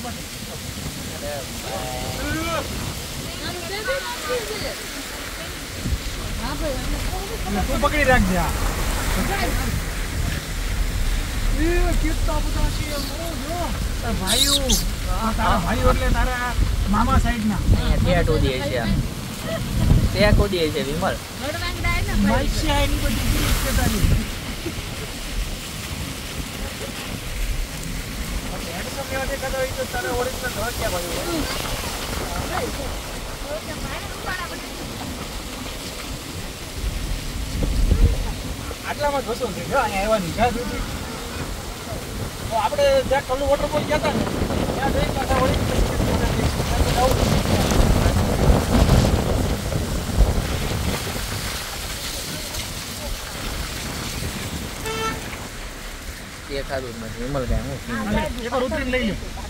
તું પકડી રાખજે ભાઈઓ તારા ભાઈઓ એટલે તારા મામા સાઈડ ના ત્યાં ટોડી છે ત્યાં કોડી છે વિમલ બાઈક છે એની બધી છે તારી આટલામાં જ વસૂલ થઈ ગયો અહીંયા આવવાની જ્યાં સુધી તો આપણે જ્યાં કલ્લુ વોટરફોલ ગયા હતા ને ત્યાં જઈ પાછા વળી એ ખાધું નથી વિમલ કાંઈ હું એકવાર ઉતરીને લઈ લો